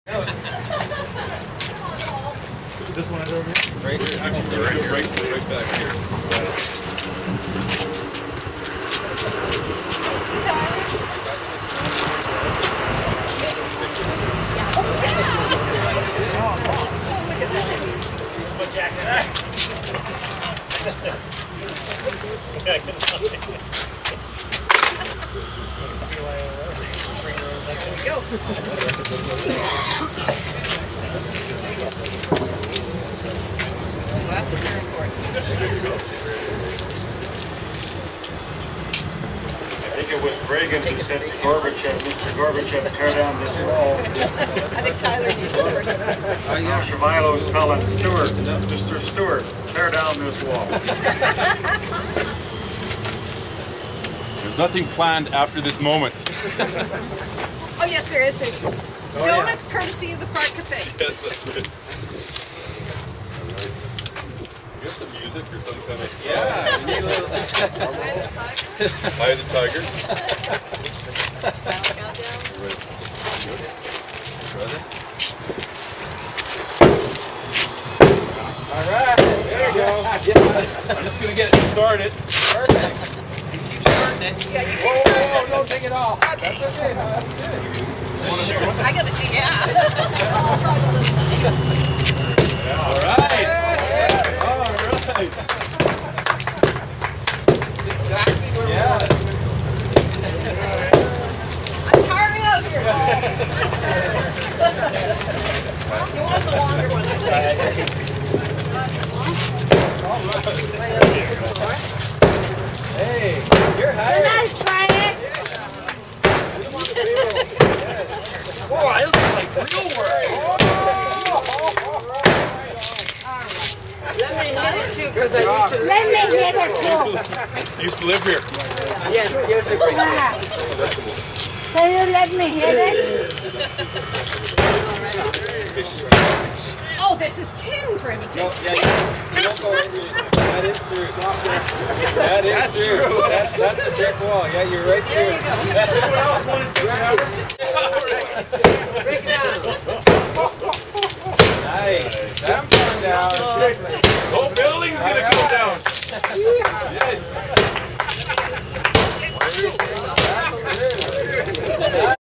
This one is over here? Right here. Actually, right back here. Glasses are important. I think it was Reagan who said to Gorbachev, Mr. Gorbachev, tear down this wall. I think Tyler needs it first. Now Shamilo's telling Stewart, Mr. Stewart, tear down this wall. There's nothing planned after this moment. Oh yes, there is. There's donuts courtesy of the Park Cafe. Yes, that's right. You have some music or some kind of... Yeah. Eye of the Tiger. Try this. Alright, there you go. I'm just going to get it started. Perfect. You keep starting it. Yeah, you Whoa, can whoa, whoa, don't take it off. Okay. That's okay, no, that's good. I gotta, yeah. All right. Exactly where we want it. I'm tiring out here. You want the longer one, I think. Hey, you're hired. Can I try it? Boy, this is like real work. Let me hit it too, because I Let me hit it too. Used to live here. Yes, here's a great Wow. Can you let me hit it? Oh, this is tin, for instance. You don't go over. That is through. That is through. That's a brick wall. Yeah, you're right There through. you go. Anyone else want to Break it down. Nice. That's going down. Whole building's going